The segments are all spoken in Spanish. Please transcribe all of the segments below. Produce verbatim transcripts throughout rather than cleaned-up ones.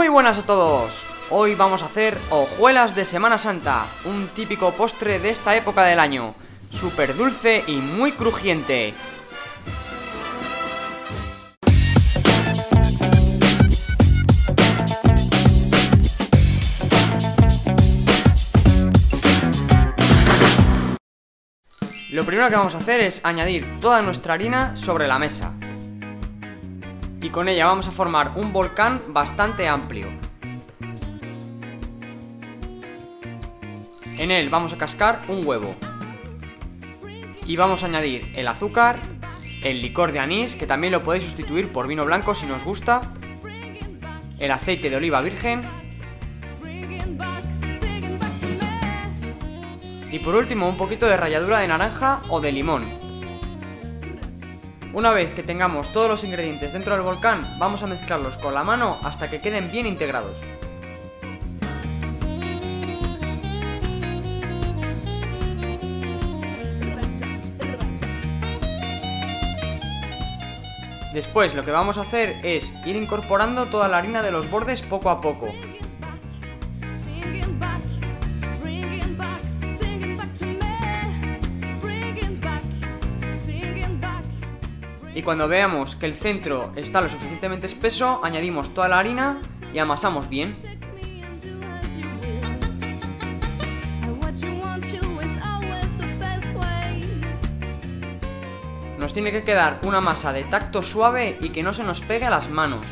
buenas a todos. Hoy vamos a hacer hojuelas de Semana Santa, un típico postre de esta época del año, súper dulce y muy crujiente. Lo primero que vamos a hacer es añadir toda nuestra harina sobre la mesa. Y con ella vamos a formar un volcán bastante amplio. En él vamos a cascar un huevo. Y vamos a añadir el azúcar, el licor de anís, que también lo podéis sustituir por vino blanco si nos gusta, el aceite de oliva virgen, y por último un poquito de ralladura de naranja o de limón. Una vez que tengamos todos los ingredientes dentro del volcán, vamos a mezclarlos con la mano hasta que queden bien integrados. Después lo que vamos a hacer es ir incorporando toda la harina de los bordes poco a poco. Y cuando veamos que el centro está lo suficientemente espeso, añadimos toda la harina y amasamos bien. Nos tiene que quedar una masa de tacto suave y que no se nos pegue a las manos.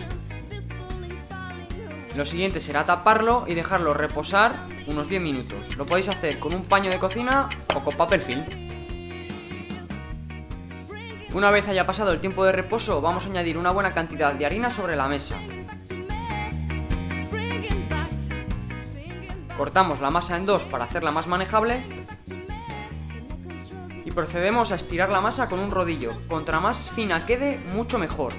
Lo siguiente será taparlo y dejarlo reposar unos diez minutos. Lo podéis hacer con un paño de cocina o con papel film. Una vez haya pasado el tiempo de reposo, vamos a añadir una buena cantidad de harina sobre la mesa. Cortamos la masa en dos para hacerla más manejable. Y procedemos a estirar la masa con un rodillo. Contra más fina quede, mucho mejor.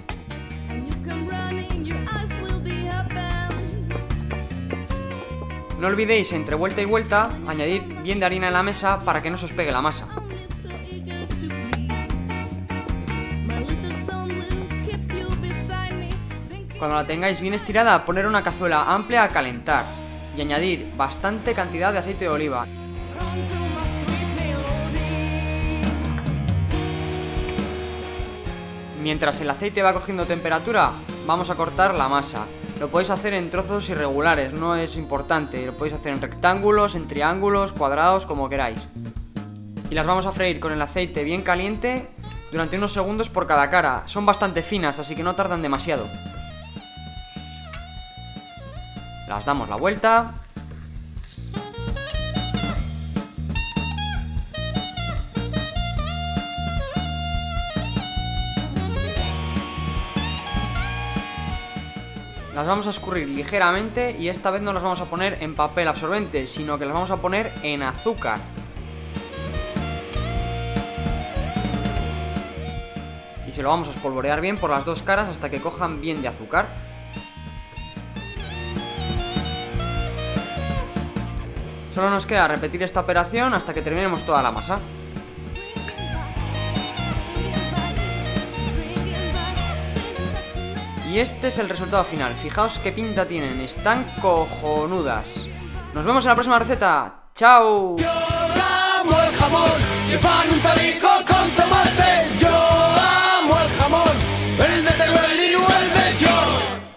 No olvidéis, entre vuelta y vuelta, añadir bien de harina en la mesa para que no se os pegue la masa. Cuando la tengáis bien estirada, poner una cazuela amplia a calentar y añadir bastante cantidad de aceite de oliva. Mientras el aceite va cogiendo temperatura, vamos a cortar la masa. Lo podéis hacer en trozos irregulares, no es importante. Lo podéis hacer en rectángulos, en triángulos, cuadrados, como queráis. Y las vamos a freír con el aceite bien caliente durante unos segundos por cada cara. Son bastante finas, así que no tardan demasiado. Las damos la vuelta. Las vamos a escurrir ligeramente y esta vez no las vamos a poner en papel absorbente, sino que las vamos a poner en azúcar. Y se lo vamos a espolvorear bien por las dos caras hasta que cojan bien de azúcar. Solo nos queda repetir esta operación hasta que terminemos toda la masa. Y este es el resultado final. Fijaos qué pinta tienen. Están cojonudas. Nos vemos en la próxima receta. ¡Chao! Yo amo el jamón y el pan, un tabico con